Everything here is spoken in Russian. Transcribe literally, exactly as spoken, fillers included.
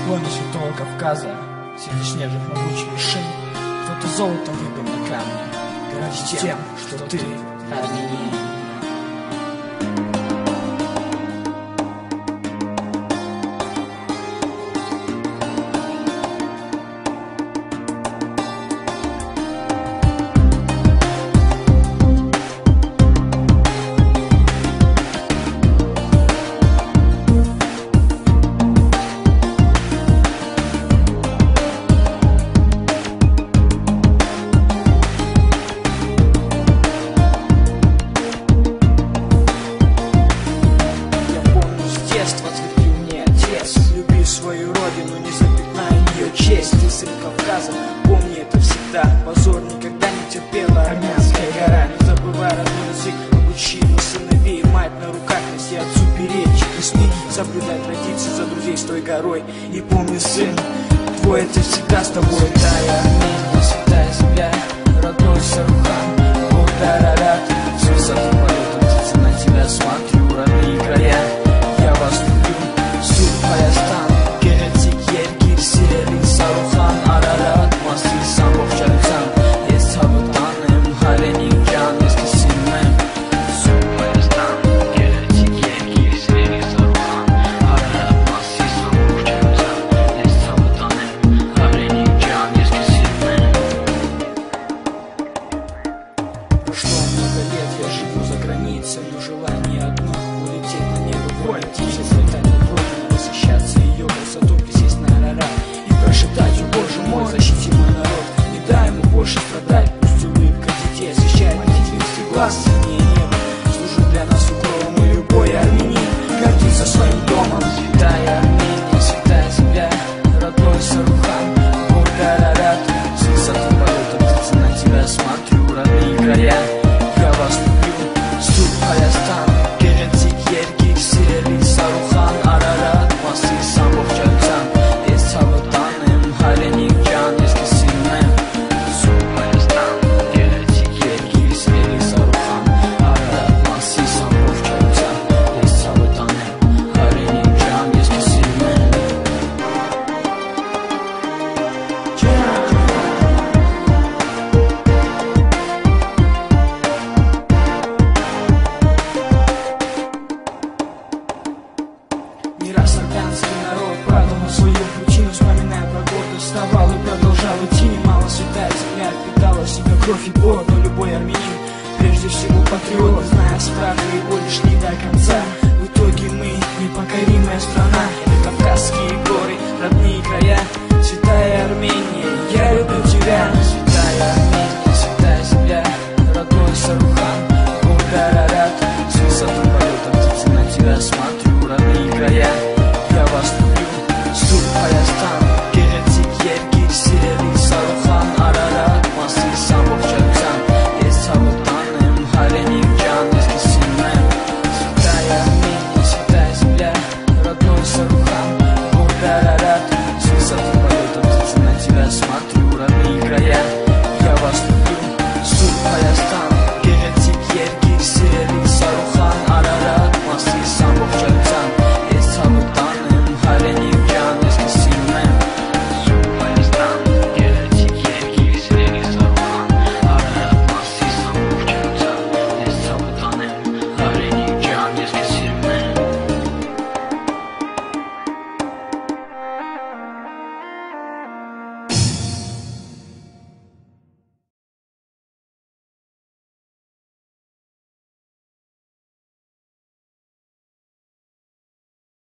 воины Святого Кавказа, среди снежных могучих вершин, кто-то золото выбил на камне, гордись тем, что ты армянин. Свою родину, не запятнай ее честь. Ты сын Кавказа, помни это всегда. Позор никогда не терпела армянская гора. Не забывай родной язык, обучи его сыновей. Мать на руках, неси отцу беречь кресты. Соблюдай традиции за друзей с той горой. И помни, сын, твой отец всегда с тобой. Святая Армения, святая земля, родной Сарухан, Бог Дарарат. С высоты полета птицы на тебя смотрю, родные края. Я вас люблю, Сурхаястан. Saruhan Ararat Masi Samboh Chalzan Yes Havatanım Halenik Can Eskisinden Surhayastan Gelecek Yergir Sireni Saruhan Ararat Masi Samboh Chalzan Yes Havatanım Halenik Can Eskisinden. Прошло много лет, я живу за границей, но желание одно — улететь на небо, воля птицы, слетать над родиной, восхищаться ее красотой, присесть на Арарат. Шептать: о Боже мой, защити мой народ, не дай ему больше страдать. Пусть улыбка детей освещает материнский глаз, синее небо служит для нас укровом, и любой армянин гордится своим домом. Святая Армения, святая земля, родной Сарухан, Бог Дарарат. С высоты полета птицы на тебя смотрю, родные края. Я вас люблю, Сурхаястан, Gelecek Yergir Sireni Saruhan Ararat Masi Samboh Chalzan Yes Havatanım Halenik Can Eskisinden. Surhayastan Gelecek Yergir Sireni Saruhan Ararat Masi Samboh Chalzan Yes Havatanım Halenik Can Eskisinden. Мирас армянский народ продумал свою пучину, вспоминая про гордость, вставал и продолжал идти. Мало святая земля впитала в себя кровь и пот, но любой армянин прежде всего патриот, зная страх и боль, шли до конца.